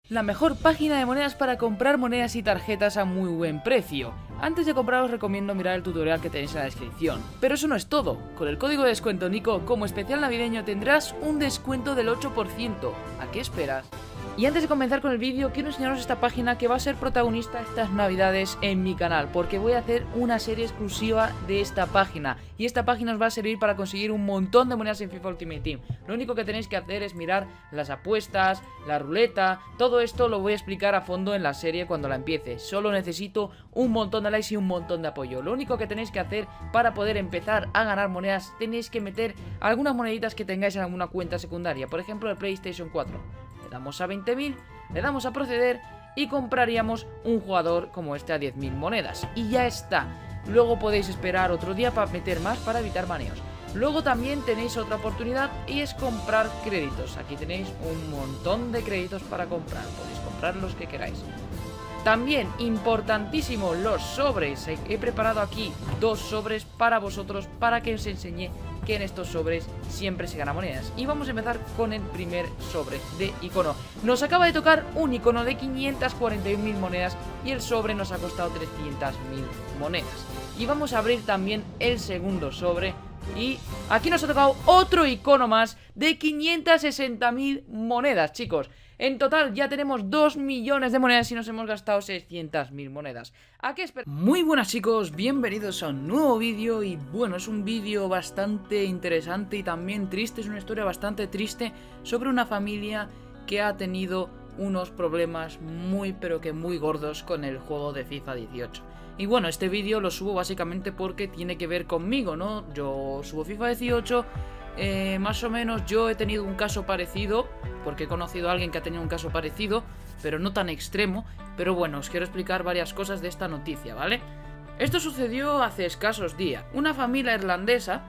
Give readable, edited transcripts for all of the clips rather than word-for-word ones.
la mejor página de monedas para comprar monedas y tarjetas a muy buen precio. Antes de comprar os recomiendo mirar el tutorial que tenéis en la descripción. Pero eso no es todo, con el código de descuento Nico como especial navideño tendrás un descuento del 8%. ¿A qué esperas? Y antes de comenzar con el vídeo quiero enseñaros esta página que va a ser protagonista estas navidades en mi canal, porque voy a hacer una serie exclusiva de esta página y esta página os va a servir para conseguir un montón de monedas en FIFA Ultimate Team. Lo único que tenéis que hacer es mirar las apuestas, la ruleta, todo esto lo voy a explicar a fondo en la serie cuando la empiece. Solo necesito un montón de likes y un montón de apoyo. Lo único que tenéis que hacer para poder empezar a ganar monedas, tenéis que meter algunas moneditas que tengáis en alguna cuenta secundaria, por ejemplo el PlayStation 4. Le damos a 20.000, le damos a proceder y compraríamos un jugador como este a 10.000 monedas. Y ya está. Luego podéis esperar otro día para meter más para evitar baneos. Luego también tenéis otra oportunidad y es comprar créditos. Aquí tenéis un montón de créditos para comprar. Podéis comprar los que queráis. También, importantísimo, los sobres. He preparado aquí 2 sobres para vosotros para que os enseñe que en estos sobres siempre se gana monedas. Y vamos a empezar con el primer sobre de icono. Nos acaba de tocar un icono de 541.000 monedas y el sobre nos ha costado 300.000 monedas. Y vamos a abrir también el segundo sobre y aquí nos ha tocado otro icono más de 560.000 monedas, chicos. En total ya tenemos 2 millones de monedas y nos hemos gastado 600.000 monedas. ¿A qué esperas? Muy buenas, chicos, bienvenidos a un nuevo vídeo. Y bueno, es un vídeo bastante interesante y también triste. Es una historia bastante triste sobre una familia que ha tenido unos problemas muy pero que muy gordos con el juego de FIFA 18. Y bueno, este vídeo lo subo básicamente porque tiene que ver conmigo, ¿no? Yo subo FIFA 18, más o menos yo he tenido un caso parecido, porque he conocido a alguien que ha tenido un caso parecido, pero no tan extremo. Pero bueno, os quiero explicar varias cosas de esta noticia, ¿vale? Esto sucedió hace escasos días. Una familia irlandesa,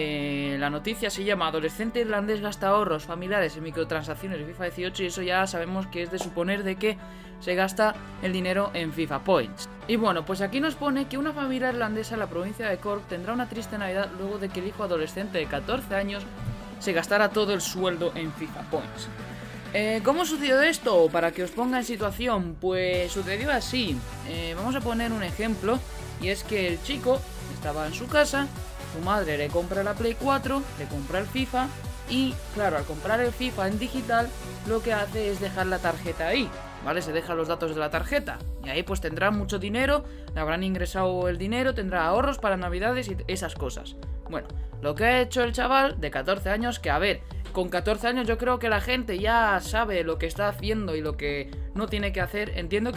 la noticia se llama "Adolescente irlandés gasta ahorros familiares en microtransacciones de FIFA 18", y eso ya sabemos que es de suponer de que se gasta el dinero en FIFA Points. Y bueno, pues aquí nos pone que una familia irlandesa en la provincia de Cork tendrá una triste Navidad luego de que el hijo adolescente de 14 años se gastara todo el sueldo en FIFA Points. ¿Cómo sucedió esto? Para que os ponga en situación, pues sucedió así. Vamos a poner un ejemplo, y es que el chico estaba en su casa, su madre le compra la Play 4, le compra el FIFA, y claro, al comprar el FIFA en digital, lo que hace es dejar la tarjeta ahí, ¿vale? Se deja los datos de la tarjeta, y ahí pues tendrá mucho dinero, le habrán ingresado el dinero, tendrá ahorros para navidades y esas cosas. Bueno, lo que ha hecho el chaval de 14 años, que a ver, con 14 años yo creo que la gente ya sabe lo que está haciendo y lo que no tiene que hacer. Entiendo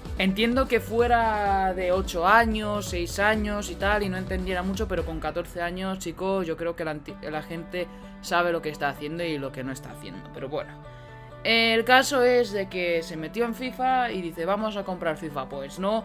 que fuera de 8 años, 6 años y tal, y no entendiera mucho, pero con 14 años, chicos, yo creo que la gente sabe lo que está haciendo y lo que no está haciendo. Pero bueno, el caso es de que se metió en FIFA y dice, vamos a comprar FIFA. Pues no,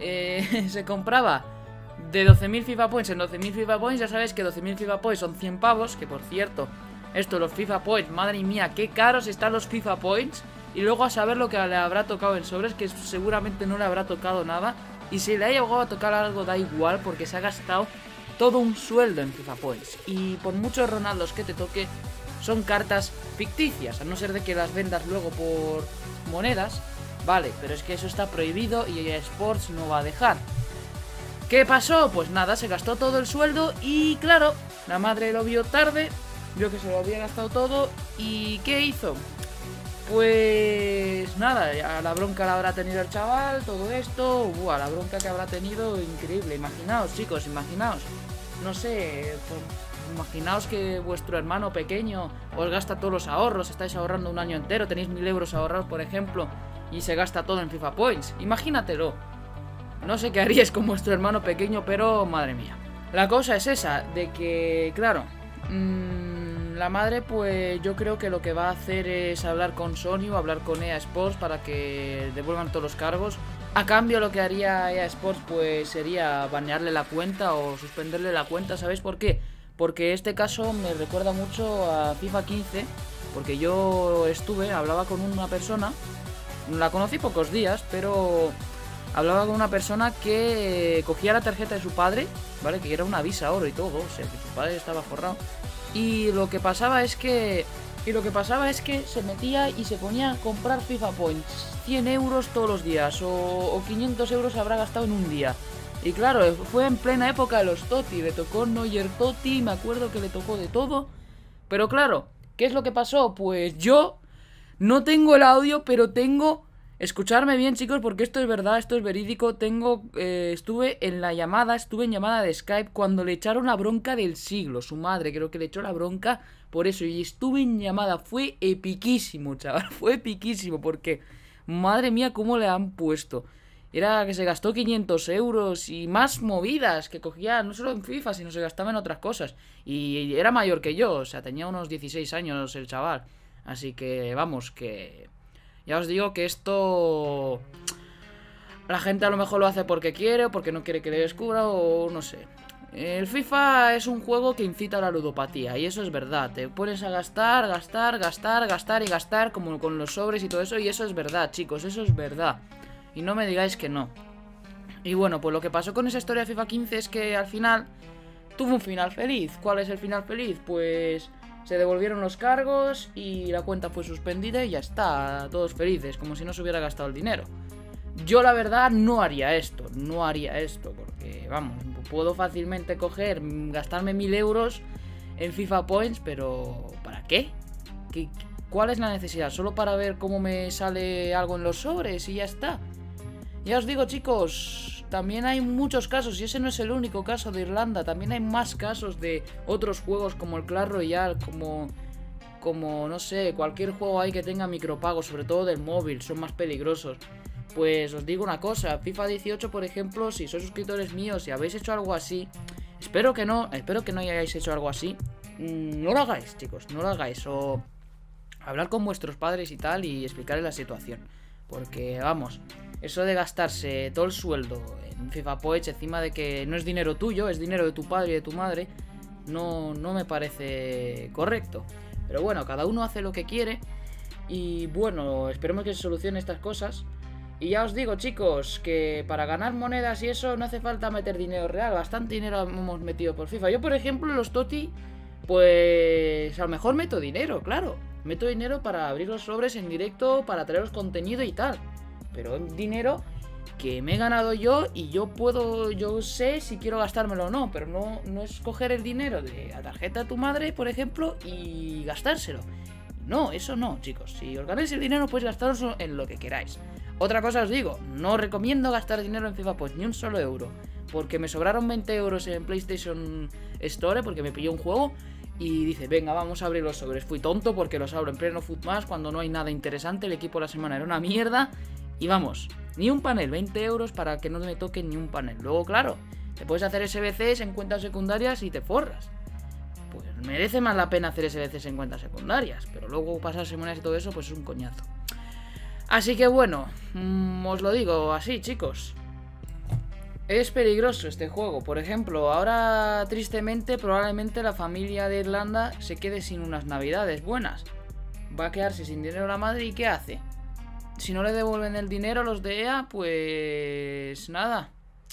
se compraba de 12.000 FIFA Points en 12.000 FIFA Points. Ya sabéis que 12.000 FIFA Points son 100 pavos, que por cierto, esto, los FIFA Points, madre mía, qué caros están los FIFA Points. Y luego a saber lo que le habrá tocado en sobres, que seguramente no le habrá tocado nada. Y si le haya llegado a tocar algo da igual, porque se ha gastado todo un sueldo en FIFA Points. Y por muchos Ronaldos que te toque, son cartas ficticias, a no ser de que las vendas luego por monedas. Vale, pero es que eso está prohibido y EA Sports no va a dejar. ¿Qué pasó? Pues nada, se gastó todo el sueldo y claro, la madre lo vio tarde, vio que se lo había gastado todo y ¿qué hizo? Pues nada, ya la bronca la habrá tenido el chaval, todo esto, buah, la bronca que habrá tenido, increíble. Imaginaos, chicos, imaginaos, no sé, pues, imaginaos que vuestro hermano pequeño os gasta todos los ahorros, estáis ahorrando un año entero, tenéis 1.000 euros ahorrados, por ejemplo, y se gasta todo en FIFA Points. Imagínatelo. No sé qué haríais con vuestro hermano pequeño, pero madre mía. La cosa es esa, de que, claro, la madre pues yo creo que lo que va a hacer es hablar con Sony o hablar con EA Sports para que devuelvan todos los cargos. A cambio lo que haría EA Sports pues sería banearle la cuenta o suspenderle la cuenta. ¿Sabéis por qué? Porque este caso me recuerda mucho a FIFA 15, porque yo hablaba con una persona, la conocí pocos días, pero hablaba con una persona que cogía la tarjeta de su padre, ¿vale? Que era una Visa Oro y todo, o sea, que su padre estaba forrado. Y lo que pasaba es que Y lo que pasaba es que se metía y se ponía a comprar FIFA Points 100 euros todos los días o 500 euros habrá gastado en un día. Y claro, fue en plena época de los Totti, le tocó Neuer Totti, me acuerdo que le tocó de todo. Pero claro, ¿qué es lo que pasó? Pues yo no tengo el audio, pero tengo... Escucharme bien, chicos, porque esto es verdad, esto es verídico. Estuve en llamada de Skype cuando le echaron la bronca del siglo. Su madre creo que le echó la bronca por eso. Y estuve en llamada, fue epiquísimo, chaval. Fue epiquísimo porque, madre mía, cómo le han puesto. Era que se gastó 500 euros y más movidas que cogía no solo en FIFA, sino se gastaba en otras cosas. Y era mayor que yo, o sea, tenía unos 16 años el chaval. Así que, vamos, que... Ya os digo que esto... La gente a lo mejor lo hace porque quiere o porque no quiere que le descubra o no sé. El FIFA es un juego que incita a la ludopatía y eso es verdad. Te pones a gastar y gastar como con los sobres y todo eso y eso es verdad, chicos, eso es verdad. Y no me digáis que no. Y bueno, pues lo que pasó con esa historia de FIFA 15 es que al final tuvo un final feliz. ¿Cuál es el final feliz? Pues... se devolvieron los cargos y la cuenta fue suspendida y ya está, todos felices, como si no se hubiera gastado el dinero. Yo la verdad no haría esto, porque vamos, puedo fácilmente gastarme 1000 euros en FIFA Points, pero ¿para qué? ¿Cuál es la necesidad? ¿Solo para ver cómo me sale algo en los sobres y ya está? Ya os digo, chicos, también hay muchos casos, y ese no es el único caso de Irlanda, también hay más casos de otros juegos como el Clash Royale, como no sé, cualquier juego ahí que tenga micropagos, sobre todo del móvil, son más peligrosos. Pues os digo una cosa, FIFA 18, por ejemplo, si sois suscriptores míos y habéis hecho algo así, espero que no hayáis hecho algo así, no lo hagáis, chicos, no lo hagáis, o hablar con vuestros padres y tal y explicarles la situación, porque vamos... Eso de gastarse todo el sueldo en FIFA Points encima de que no es dinero tuyo, es dinero de tu padre y de tu madre, no me parece correcto. Pero bueno, cada uno hace lo que quiere y bueno, esperemos que se solucionen estas cosas. Y ya os digo, chicos, que para ganar monedas y eso no hace falta meter dinero real, bastante dinero hemos metido por FIFA. Yo, por ejemplo, en los Totti, pues a lo mejor meto dinero, claro. Meto dinero para abrir los sobres en directo, para traeros contenido y tal. Pero es dinero que me he ganado yo y yo sé si quiero gastármelo o no, pero no es coger el dinero de la tarjeta de tu madre, por ejemplo, y gastárselo. No, eso no, chicos. Si os ganáis el dinero, pues gastaros en lo que queráis. Otra cosa os digo, no recomiendo gastar dinero en FIFA Points, ni un solo euro, porque me sobraron 20 euros en PlayStation Store, porque me pilló un juego, y dice, venga, vamos a abrir los sobres. Fui tonto porque los abro en pleno Footmatch cuando no hay nada interesante, el equipo de la semana era una mierda. Y vamos, ni un panel, 20 euros para que no me toquen ni un panel. Luego, claro, te puedes hacer SBCs en cuentas secundarias y te forras. Pues merece más la pena hacer SBCs en cuentas secundarias, pero luego pasarse monedas y todo eso, pues es un coñazo. Así que bueno, os lo digo así, chicos. Es peligroso este juego. Por ejemplo, ahora tristemente probablemente la familia de Irlanda se quede sin unas navidades buenas. Va a quedarse sin dinero la madre y ¿qué hace? Si no le devuelven el dinero los de EA, pues nada.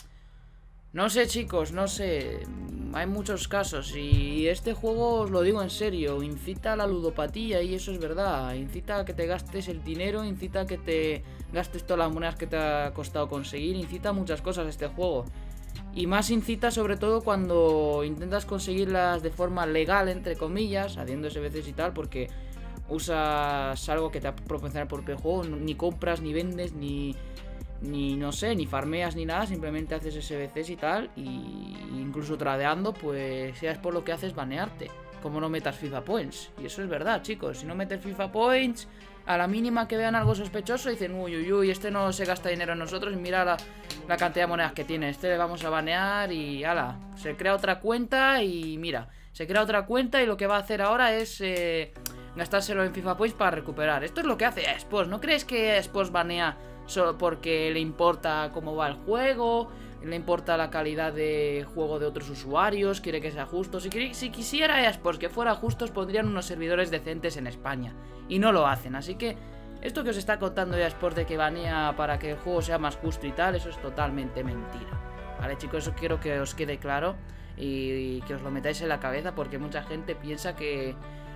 No sé, chicos, no sé. Hay muchos casos y este juego, os lo digo en serio, incita a la ludopatía y eso es verdad. Incita a que te gastes el dinero, incita a que te gastes todas las monedas que te ha costado conseguir, incita a muchas cosas este juego. Y más incita sobre todo cuando intentas conseguirlas de forma legal, entre comillas, haciendo SBCs y tal, porque usas algo que te ha proporcionado el propio juego, ni compras, ni vendes, ni no sé, ni farmeas ni nada, simplemente haces SBCs y tal, y incluso tradeando, pues ya es por lo que haces banearte, como no metas FIFA Points. Y eso es verdad, chicos, si no metes FIFA Points, a la mínima que vean algo sospechoso dicen, uy, este no se gasta dinero en nosotros y mira la cantidad de monedas que tiene, este le vamos a banear y ala, se crea otra cuenta y mira, se crea otra cuenta y lo que va a hacer ahora es gastárselo en FIFA Points para recuperar. Esto es lo que hace Xbox. ¿No crees que Xbox banea solo porque le importa cómo va el juego, le importa la calidad de juego de otros usuarios, quiere que sea justo? Si quisiera Xbox que fuera justo, pondrían unos servidores decentes en España y no lo hacen. Así que esto que os está contando Xbox de que banea para que el juego sea más justo y tal, eso es totalmente mentira. Vale, chicos, eso quiero que os quede claro y que os lo metáis en la cabeza, porque mucha gente piensa que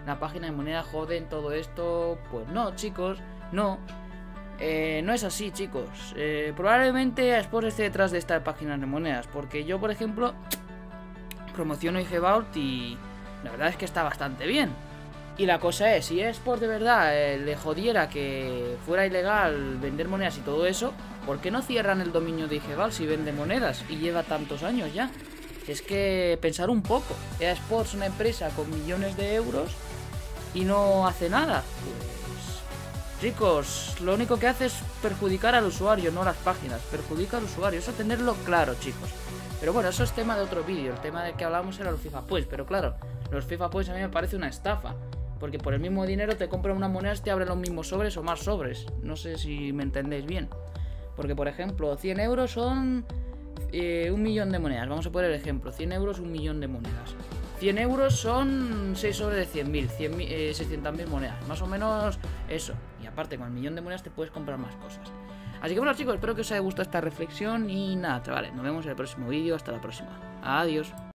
la página de monedas joden todo esto. Pues no, chicos, no. No es así, chicos. Probablemente Asport esté detrás de estas páginas de monedas, porque yo, por ejemplo, promociono IG Vault y la verdad es que está bastante bien. Y la cosa es, si Asport de verdad le jodiera que fuera ilegal vender monedas y todo eso, ¿por qué no cierran el dominio de IG Vault si vende monedas y lleva tantos años ya? Es que pensar un poco. EA Sports es una empresa con millones de euros y no hace nada. Pues, chicos, lo único que hace es perjudicar al usuario, no las páginas. Perjudica al usuario, eso tenerlo claro, chicos. Pero bueno, eso es tema de otro vídeo. El tema del que hablábamos era los FIFA Points. Pero claro, los FIFA Points a mí me parece una estafa. Porque por el mismo dinero te compran unas monedas y te abren los mismos sobres o más sobres. No sé si me entendéis bien. Porque por ejemplo, 100 euros son 1 millón de monedas. Vamos a poner el ejemplo. 100 euros, 1 millón de monedas. 100 euros son 6 sobres de 100.000, 600.000 monedas. Más o menos eso. Y aparte, con el millón de monedas te puedes comprar más cosas. Así que bueno, chicos, espero que os haya gustado esta reflexión. Y nada, chavales, nos vemos en el próximo vídeo. Hasta la próxima. Adiós.